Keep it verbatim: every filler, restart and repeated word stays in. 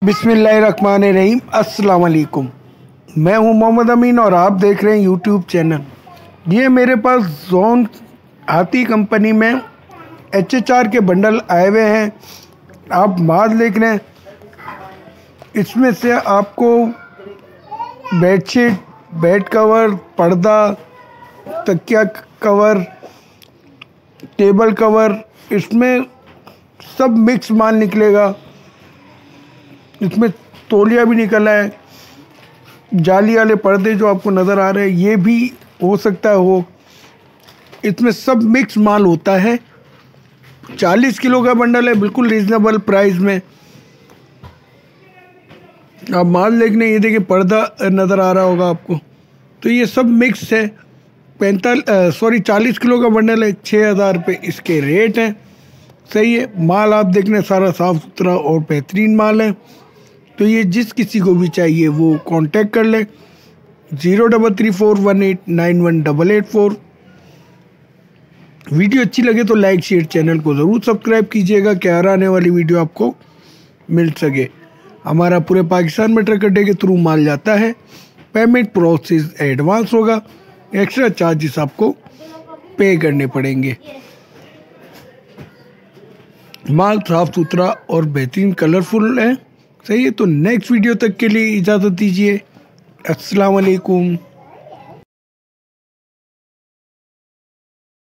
बिस्मिल्लाहिर्रहमानिर्रहीम। अस्सलाम वालेकुम। मैं हूं मोहम्मद अमीन और आप देख रहे हैं यूट्यूब चैनल। ये मेरे पास जोन हाथी कंपनी में एच एच आर के बंडल आए हुए हैं। आप माल देख रहे हैं, इसमें से आपको बेडशीट, बेड कवर, पर्दा, तकिया कवर, टेबल कवर, इसमें सब मिक्स माल निकलेगा। इसमें तौलिया भी निकला है। जाली वाले पर्दे जो आपको नज़र आ रहे हैं ये भी हो सकता है हो। इसमें सब मिक्स माल होता है। चालीस किलो का बंडल है, बिल्कुल रीजनेबल प्राइस में। आप माल देखने, ये देखिए पर्दा नज़र आ रहा होगा आपको। तो ये सब मिक्स है। पैंतालीस सॉरी चालीस किलो का बंडल है, छः हज़ार रुपये इसके रेट हैं। सही है। माल आप देखने सारा साफ़ सुथरा और बेहतरीन माल है। तो ये जिस किसी को भी चाहिए वो कांटेक्ट कर ले। Zero double three four one eight nine one double eight four. Video अच्छी लगे तो लाइक शेयर, चैनल को ज़रूर सब्सक्राइब कीजिएगा कि हर आने वाली वीडियो आपको मिल सके। हमारा पूरे पाकिस्तान में ट्रक अड्डे के थ्रू माल जाता है। पेमेंट प्रोसेस एडवांस होगा, एक्स्ट्रा चार्जेस आपको पे करने पड़ेंगे। माल साफ़ सुथरा और बेहतरीन कलरफुल है। सही है। तो नेक्स्ट वीडियो तक के लिए इजाज़त दीजिए। अस्सलाम वालेकुम।